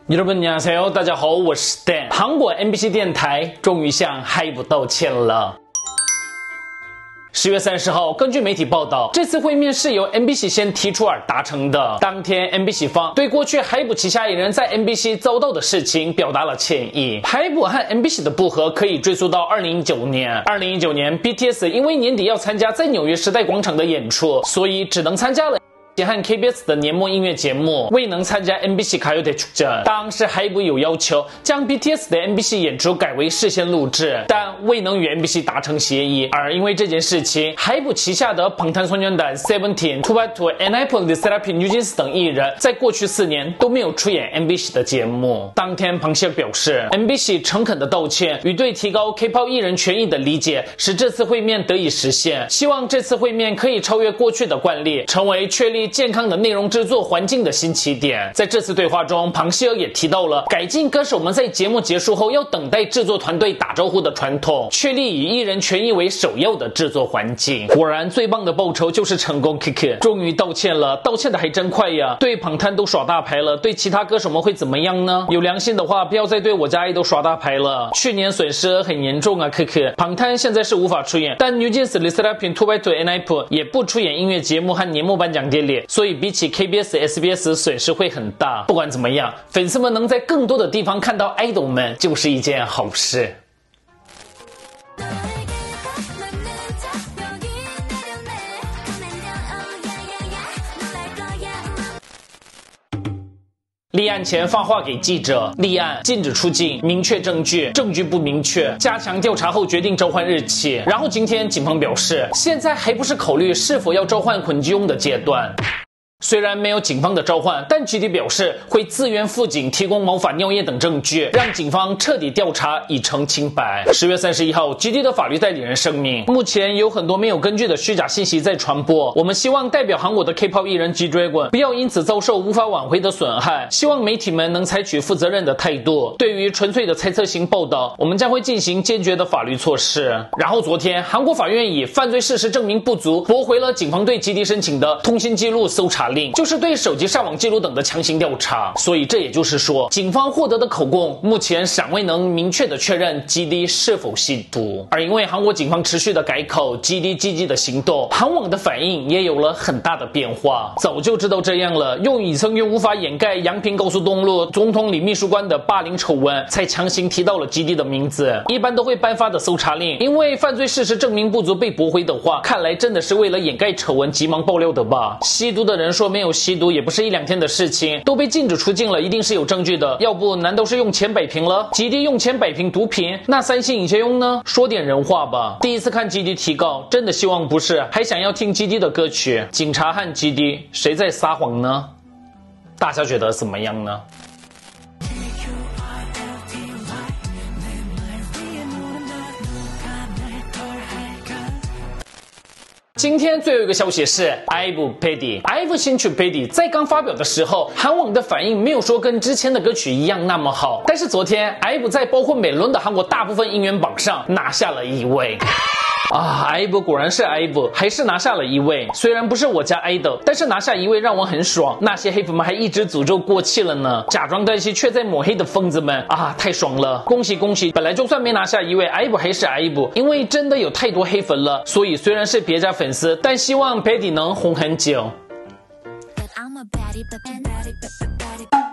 여러분 안녕하세요，大家好，我是 Dan。韩国 MBC 电台终于向 HYBE 道歉了。10月30号，根据媒体报道，这次会面是由 MBC 先提出而达成的。当天 MBC 方对过去 HYBE 旗下艺人在 MBC 遭到的事情表达了歉意。HYBE 和 MBC 的不和可以追溯到2019年。2019年 BTS 因为年底要参加在纽约时代广场的演出，所以只能参加了和 KBS 的年末音乐节目，未能参加 MBC 가요대 축전。当时HYBE有要求将 BTS 的 MBC 演出改为事先录制，但未能与 MBC 达成协议。而因为这件事情，HYBE旗下的방탄소년단 SEVENTEEN、2PM、ENHYPEN、LE SSERAFIM、NewJeans 等艺人在过去4年都没有出演 MBC 的节目。当天庞希尔表示 ，MBC 诚恳的道歉与对提高 K-pop 艺人权益的理解，使这次会面得以实现。希望这次会面可以超越过去的惯例，成为确立健康的内容制作环境的新起点。在这次对话中，庞希尔也提到了改进歌手们在节目结束后要等待制作团队打招呼的传统，确立以艺人权益为首要的制作环境。果然，最棒的报酬就是成功。Kiki 终于道歉了，道歉的还真快呀！对庞탄都耍大牌了，对其他歌手们会怎么样呢？有良心的话，不要再对我家爱豆耍大牌了。去年损失很严重啊，Kiki。庞탄现在是无法出演，但 NewJeans、LE SSERAFIM、2PM、ENHYPEN 也不出演音乐节目和年末颁奖典礼。所以比起 KBS、SBS 损失会很大。不管怎么样，粉丝们能在更多的地方看到爱豆们，就是一件好事。立案前发话给记者，立案禁止出境，明确证据，证据不明确，加强调查后决定召唤日期。然后今天警方表示，现在还不是考虑是否要召唤捆基用的阶段。虽然没有警方的召唤，但GD表示会自愿赴警提供毛发尿液等证据，让警方彻底调查以澄清白。10月31号 ，GD 的法律代理人声明，目前有很多没有根据的虚假信息在传播，我们希望代表韩国的 K-pop 艺人 G-Dragon 不要因此遭受无法挽回的损害，希望媒体们能采取负责任的态度。对于纯粹的猜测性报道，我们将会进行坚决的法律措施。然后昨天，韩国法院以犯罪事实证明不足，驳回了警方对 GD 申请的通信记录搜查令，就是对手机上网记录等的强行调查。所以这也就是说，警方获得的口供目前尚未能明确的确认 GD 是否吸毒。而因为韩国警方持续的改口， GD 积极的行动，韩网的反应也有了很大的变化。早就知道这样了，用已曾无法掩盖阳平高速东路总统李秘书官的霸凌丑闻，才强行提到了 GD 的名字。一般都会颁发的搜查令，因为犯罪事实证明不足被驳回的话，看来真的是为了掩盖丑闻急忙爆料的吧。吸毒的人说没有吸毒也不是1、2天的事情，都被禁止出境了，一定是有证据的。要不难道是用钱摆平了？ GD 用钱摆平毒品，那三星尹学庸呢？说点人话吧。第一次看 GD 提告，真的希望不是，还想要听 GD 的歌曲。警察和 GD 谁在撒谎呢？大家觉得怎么样呢？今天最后一个消息是 IVE PADDY 新曲 PADDY 在刚发表的时候，韩网的反应没有说跟之前的歌曲一样那么好，但是昨天 IVE 在包括每轮的韩国大部分音源榜上拿下了1位。IVE 果然是 IVE， 还是拿下了1位。虽然不是我家爱豆，但是拿下1位让我很爽。那些黑粉们还一直诅咒过气了呢，假装担心却在抹黑的疯子们太爽了！恭喜恭喜！本来就算没拿下1位 ，IVE 还是 IVE， 因为真的有太多黑粉了，所以虽然是别家粉丝，但希望 PADDY 能红很久。